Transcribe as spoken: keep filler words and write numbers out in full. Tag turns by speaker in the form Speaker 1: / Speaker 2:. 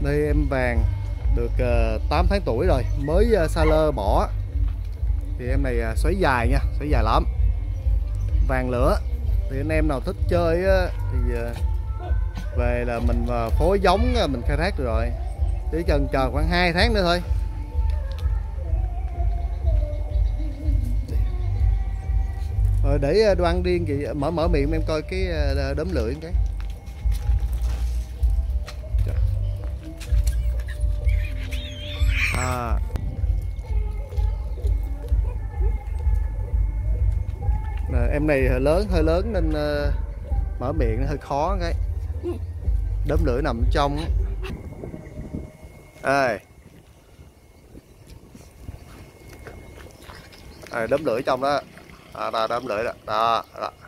Speaker 1: Đây em vàng được uh, tám tháng tuổi rồi, mới uh, sa lơ bỏ. Thì em này uh, xoáy dài nha, xoáy dài lắm. Vàng lửa. Thì anh em nào thích chơi á, thì uh, về là mình uh, phối giống uh, mình khai thác được rồi. Chỉ cần chờ khoảng hai tháng nữa thôi. Rồi để Đoan điên chị mở mở miệng em coi cái uh, đốm lưỡi cái. À. Nè, em này lớn hơi lớn nên uh, mở miệng nó hơi khó cái. Đốm lưỡi nằm trong. Ê. À, đốm lưỡi trong đó. À, đó, đốm lưỡi đó. Đó, đó.